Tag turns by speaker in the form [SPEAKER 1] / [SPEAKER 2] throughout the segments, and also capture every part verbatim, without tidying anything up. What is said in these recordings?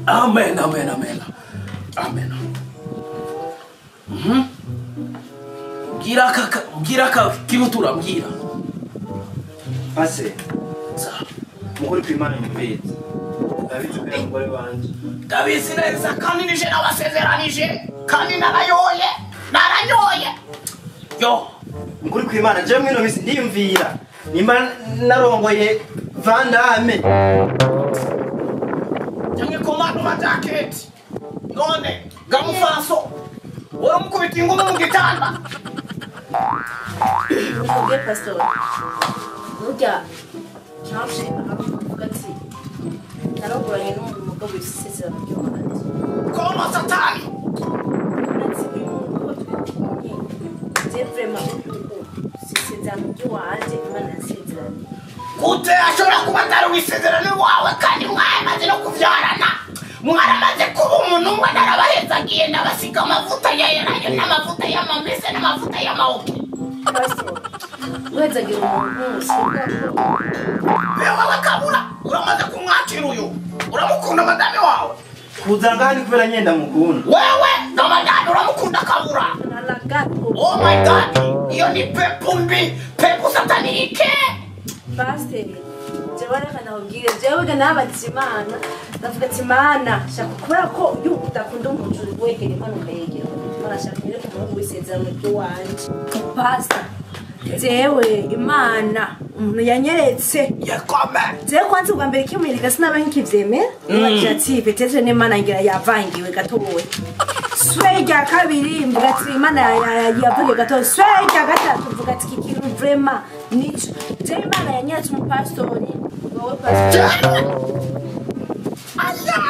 [SPEAKER 1] Amen, amen, amen. Amen. Mhm. Gira kaka, gira kaka kibutura mbira.
[SPEAKER 2] Ase.
[SPEAKER 1] Sa.
[SPEAKER 2] Mukuri kwimana mubezi. David kare mugore wanje.
[SPEAKER 1] David neza kandi nije nabasezeranije kandi narayoye. Naranyoye. Yo.
[SPEAKER 2] Mukuri kwimana je mwino misi ndiyumvira. Nimba narongoye Vandame.
[SPEAKER 1] Jange komando wa jacket. None gamufaso. Ora mukubita ingoma mu gitanda.
[SPEAKER 3] Oge pastor. Burya cyafshe akavuga ati narongoranye n'umugabo w'isezerano ry'Imana.
[SPEAKER 1] Koma satani.
[SPEAKER 3] Ati je vraiment isezerano ry'uwanje Imana yasezerano.
[SPEAKER 1] Gute ashobora kuba atari wisezerano wawe kandi mwamaze no kuvyarana. Mwaramaze kuba umuntu umwe narabahezagiye nabasiga amavuta ya yarayo n'amavuta y'amamese n'amavuta y'amawuke.
[SPEAKER 3] Pastor. Wezagira umuntu sibwa.
[SPEAKER 1] Wewe kabura uramaze kumwakira uyu. Uramukunda madame wawe.
[SPEAKER 2] Kuza ngani kubera nyenda mukunda.
[SPEAKER 1] Wewe na madame uramukunda kabura.
[SPEAKER 3] Nalagato.
[SPEAKER 1] Oh my God. Iyo ni pepo mbi, pepo satanike.
[SPEAKER 3] Pastor. Jewe kana ubwire jewe kana abatsimana. Ndavuga ati Imana shaka kubera ko yu udakunda umuntu wegere Imana ukayegera. Imana shaka nyere kumuntu w'isezerano ry'uwanje. Pastor. Jewe Imana umuntu yanyeretse
[SPEAKER 1] Yakome.
[SPEAKER 3] jewe kwanza ubwa mbere kimwereka sinaba nkivyemera nibagira ati petete n'Imana ngira yavangiwe gatoboye swe rya kabiri mvuga ati Imana yavuge gato swe rya gatatu mvuga ati kikintu vraiment nico jewe Imana yanyeretse umupastori wowe pastor
[SPEAKER 1] Allah!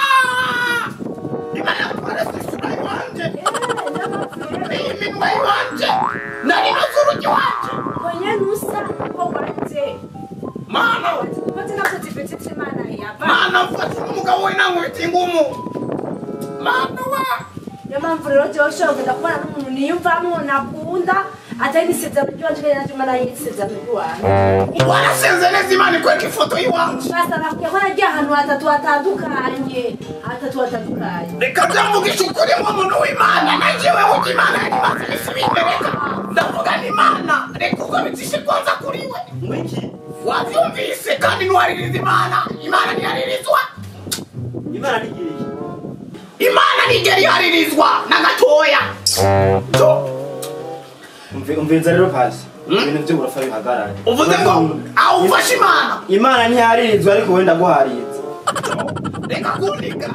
[SPEAKER 1] Imana kubarasa sura wanje. Mimi mwe wanje. Nani mazuru wanje.
[SPEAKER 3] kwenye nusa ko wanje
[SPEAKER 1] Mana.
[SPEAKER 3] Pati na pati petete Imana yava
[SPEAKER 1] Mana mfati umugabo we nangu bitingumu. Mana wa.
[SPEAKER 3] Yamamvu rero cyosho ndakubona n'umuntu niyumvamo nakunda atari nisezerano ry'uwanje kandi natwe Imana yisezerano ry'uwanje.
[SPEAKER 1] Warasenzeleza Imana kweka ifoto yiwanje.
[SPEAKER 3] Basta nakwiye ko nagiye ahantu hatatu hatandukanye hatatu hatandukanye.
[SPEAKER 1] Reka byamvugisha ukuri mu muntu w'Imana najewe uko Imana yarimaze bisibireka. Ndavuga ni Imana reka ugabitishe kwanza kuri we.
[SPEAKER 2] Mwiki?
[SPEAKER 1] Wavyumvise kandi ntiwaririza Imana. Imana ntiyaririzwa.
[SPEAKER 2] Imana nigiriye.
[SPEAKER 1] Imana nigeri yaririzwa na gatoya. To.
[SPEAKER 2] Umve umvenza rero pasi. Ibintu byo burafa bihagarara.
[SPEAKER 1] Uvuze ngo awufashe Imana.
[SPEAKER 2] Imana ntiyaririzwa ariko wenda guhariza.
[SPEAKER 1] Reka kunika.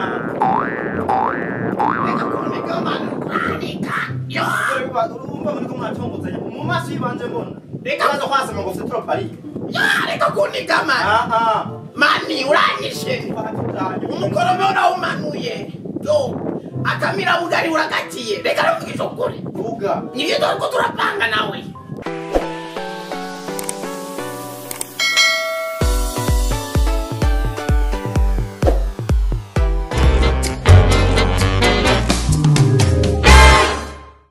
[SPEAKER 1] Reka kunika Imana. Kunika. Yo.
[SPEAKER 2] Urumva muri ko mwatongozanya mu maso yibanje mbona.
[SPEAKER 1] Reka
[SPEAKER 2] Kaza kwasema ngo ufite trop ari.
[SPEAKER 1] Ya reka kunika Imana.
[SPEAKER 2] Ah ah.
[SPEAKER 1] Mani uranyishe. Umukoromo urawumanuye. Yo. Akamira bugari urakatiye. Reka navugisha ukuri.
[SPEAKER 2] Vuga.
[SPEAKER 1] Nivyo turiko turapanga nawe.